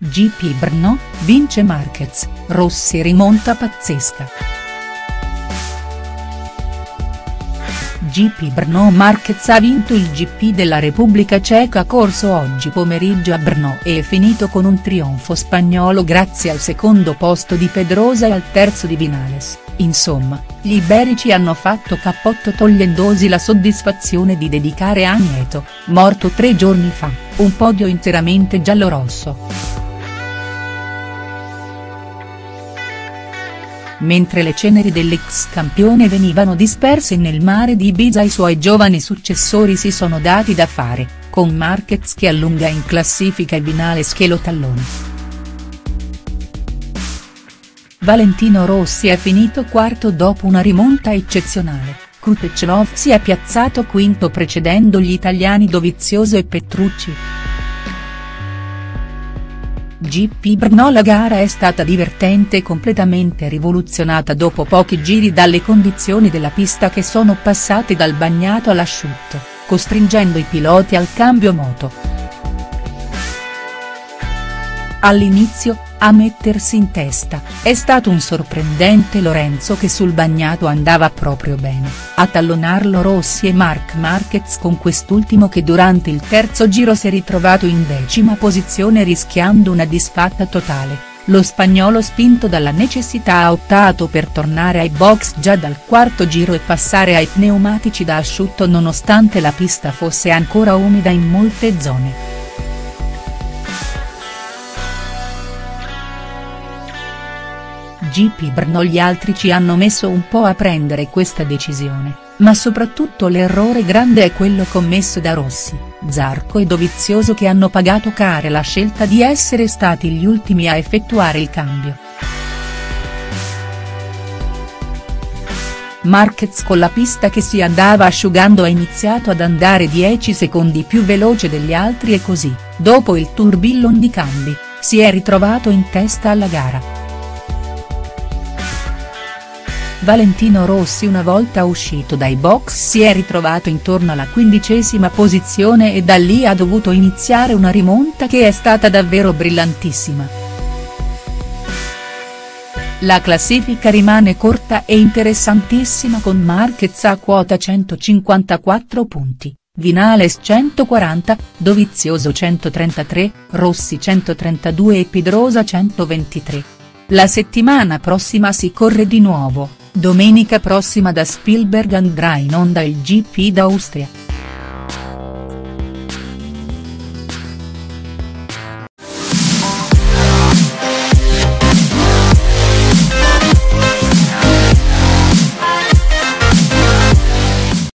GP Brno, vince Marquez, Rossi rimonta pazzesca. GP Brno. Marquez ha vinto il GP della Repubblica Ceca corso oggi pomeriggio a Brno e è finito con un trionfo spagnolo grazie al secondo posto di Pedrosa e al terzo di Viñales. Insomma, gli iberici hanno fatto cappotto togliendosi la soddisfazione di dedicare a Nieto, morto 3 giorni fa, un podio interamente giallorosso. Mentre le ceneri dell'ex campione venivano disperse nel mare di Ibiza, i suoi giovani successori si sono dati da fare, con Marquez che allunga in classifica e Viñales che lo tallona. Valentino Rossi è finito quarto dopo una rimonta eccezionale, Krutechov si è piazzato quinto precedendo gli italiani Dovizioso e Petrucci. GP Brno. La gara è stata divertente e completamente rivoluzionata dopo pochi giri dalle condizioni della pista che sono passate dal bagnato all'asciutto, costringendo i piloti al cambio moto. All'inizio, a mettersi in testa, è stato un sorprendente Lorenzo che sul bagnato andava proprio bene, a tallonarlo Rossi e Marc Marquez con quest'ultimo che durante il terzo giro si è ritrovato in 10ª posizione rischiando una disfatta totale. Lo spagnolo, spinto dalla necessità, ha optato per tornare ai box già dal quarto giro e passare ai pneumatici da asciutto nonostante la pista fosse ancora umida in molte zone. GP Brno. Gli altri ci hanno messo un po' a prendere questa decisione, ma soprattutto l'errore grande è quello commesso da Rossi, Zarco e Dovizioso che hanno pagato cara la scelta di essere stati gli ultimi a effettuare il cambio. Marquez, con la pista che si andava asciugando, ha iniziato ad andare 10 secondi più veloce degli altri e così, dopo il tourbillon di cambi, si è ritrovato in testa alla gara. Valentino Rossi, una volta uscito dai box, si è ritrovato intorno alla 15ª posizione e da lì ha dovuto iniziare una rimonta che è stata davvero brillantissima. La classifica rimane corta e interessantissima con Marquez a quota 154 punti, Viñales 140, Dovizioso 133, Rossi 132 e Pedrosa 123. La settimana prossima si corre di nuovo. Domenica prossima da Spielberg andrà in onda il GP d'Austria.